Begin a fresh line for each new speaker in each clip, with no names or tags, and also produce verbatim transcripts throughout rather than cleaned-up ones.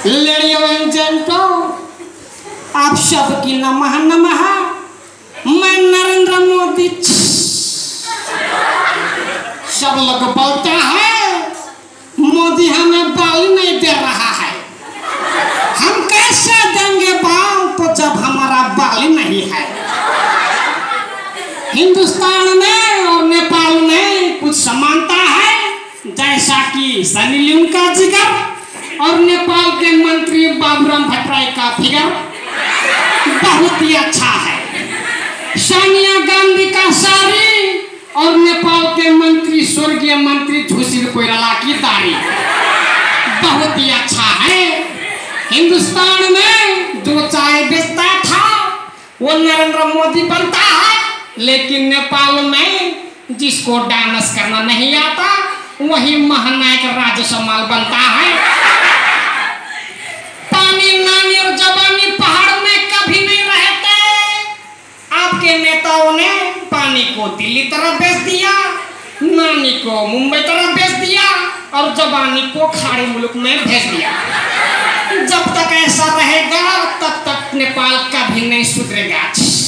Ladies and gentle, आप सबकी नमः नमः। मैं नरेंद्र मोदी। सब लोग बोलते हैं मोदी हमें बाल नहीं दे रहा है। हम कैसे देंगे बाल तो जब हमारा बाल नहीं है। हिंदुस्तान में और नेपाल में कुछ समानता है, जैसा कि सनी लियोन का जिगर और नेपाल के मंत्री बाबूराम भट्टराय का फिगर बहुत ही अच्छा है। सोनिया गांधी का साड़ी और नेपाल के मंत्री स्वर्गीय मंत्री झुसीर कोइराला की दाढ़ी बहुत ही अच्छा है। हिंदुस्तान में जो चाय बेचता था वो नरेंद्र मोदी बनता है, लेकिन नेपाल में जिसको डांस करना नहीं आता वही महानायक राजसमाल बनता है। पानी, नानी और जवानी पहाड़ में कभी नहीं रहते। आपके नेताओं ने पानी को दिल्ली तरफ बेच दिया, नानी को मुंबई तरफ बेच दिया और जवानी को खाड़ी मुल्क में भेज दिया। जब तक ऐसा रहेगा तब तक नेपाल कभी नहीं सुधरेगा।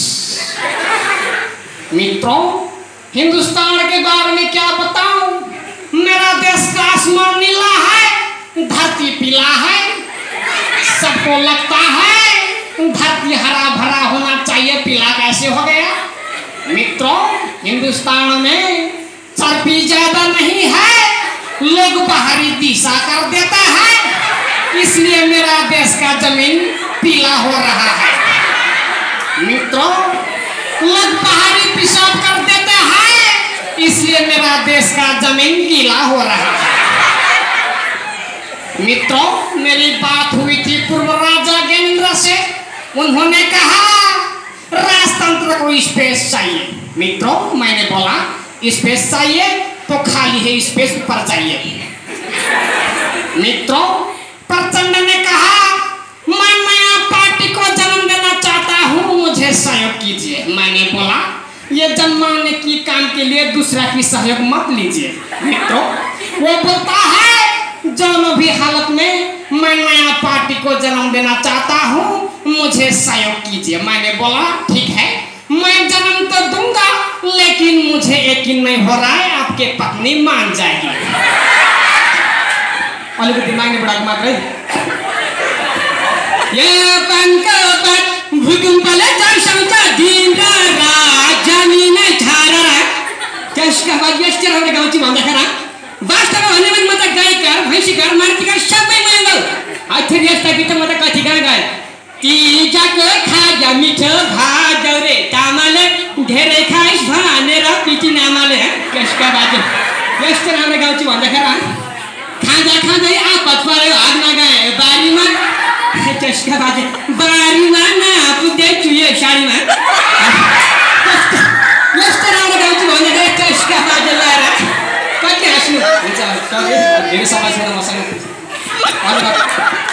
मित्रों, हिंदुस्तान के बारे में क्या बताऊं? मेरा देश का आसमान नीला है, धरती पीला है। सबको लगता है धरती हरा भरा होना चाहिए, पीला कैसे हो गया? मित्रों, हिंदुस्तान में चर्बी ज्यादा नहीं है, लोग बाहरी दिशा कर देता है, इसलिए मेरा देश का जमीन पीला हो रहा है। मित्रों, लोग बाहरी पेशाब कर देते हैं, इसलिए मेरा देश का जमीन गीला हो रहा है। मित्रों, मेरी बात हुई थी पूर्व राजा ज्ञानेंद्र से। उन्होंने कहा राजतंत्र को स्पेस चाहिए। मित्रों, मैंने बोला स्पेस चाहिए तो खाली है स्पेस ऊपर चाहिए। मित्रों, प्रचंड ने कहा मैं नया पार्टी को जन्म देना चाहता हूँ, मुझे सहयोग कीजिए। मैंने बोला ये जन्माने की काम के लिए दूसरा की सहयोग मत लीजिए। मित्रों, वो बोलता है दोनों भी हालत में मैं नया पार्टी को जन्म देना चाहता हूँ, मुझे सहयोग कीजिए। मैंने बोला ठीक है, मैं जन्म तो दूंगा, लेकिन मुझे यकीन नहीं हो रहा है आपके पत्नी मान जाएगी। अलिकति दिमाग में बड़ा मात्र ये पंकपत भूकंपले जनसंख्या दिन रात जमीन झारा कसका बागेस्टर हमने गाउँची भन्दा खरा वास्तवमा भन्ने भने म त गायकर भैँसीकर मार्तीकर सबै मैले आखिर यस्ता गीत म त कति गाना गाए। तिजाको खाजा मिठो भात रे तामाले धेरै खाइस भनेर पिटी नामाले कसका बाजे यस्तो राम्रो गाउँची भन्दा खरा खाँदा खाँदै आपत पर्यो हात नगाए बारीमा त्यसका बाजे बारीमा नपुग्दै चुयो साडीमा यस्तो राम्रो गाउँछु भन्दा त्यसका बाजे लाएर कति हाँस्नु हुन्छ। धेरै समाजमा मसँग